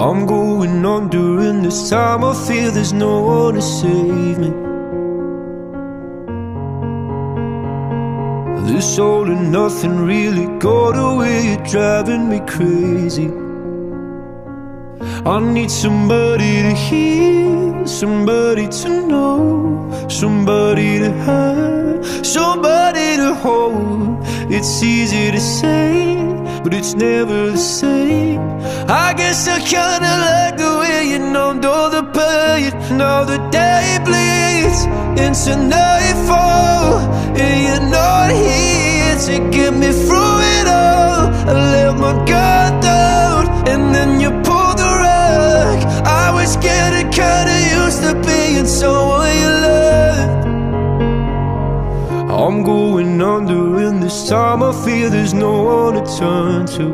I'm going on during this time. I feel there's no one to save me. This all and nothing really got away, you're driving me crazy. I need somebody to hear, somebody to know, somebody to have, somebody to hold. It's easy to say, but it's never the same. I guess I kinda like the way you numbed all the pain. Now the day bleeds into nightfall, and you're not here to get me through it all. I let my guard down, and then you pulled the rug. I was getting kinda used to being someone you loved. I'm going under, and this time I feel there's no one to turn to.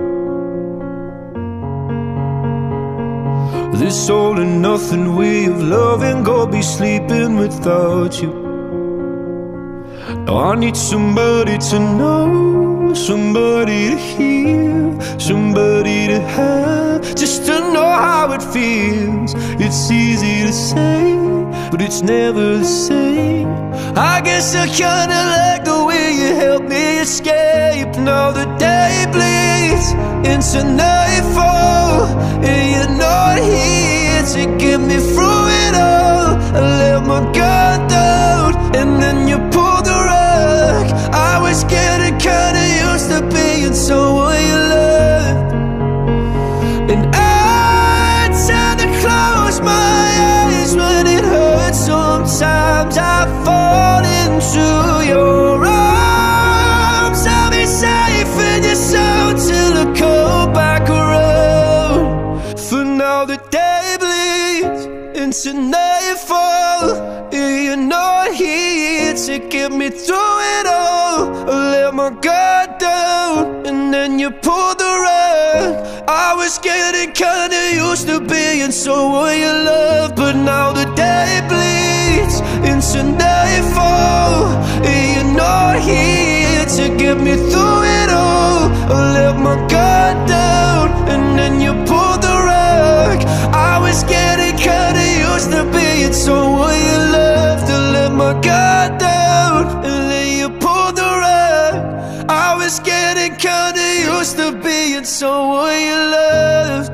This all and nothing way of loving, go be sleeping without you. Now I need somebody to know, somebody to hear, somebody to have, just to know how it feels. It's easy to say, but it's never the same. I guess I kinda like the way you helped me escape. Now the day bleeds into nightfall, and you're not here to get me through it all. I let my guard down, and then you pulled the rug. I was getting kinda used to being someone you loved. And I tend to close my eyes when it hurts. Sometimes I fall into your arms. I'll be safe in your soul till I come back around. For now the day bleeds into nightfall, and you're not here to get me through it all. I let my guard down, and then you pulled the rug. I was getting kinda used to being someone you love, but now the day bleeds into nightfall, and you're not here to get me through it all. I let my guard down, and then you pulled the rug. I was getting kinda used to being someone you loved. I let my guard down, and then you pulled the rug. I was getting kinda used to being someone you loved.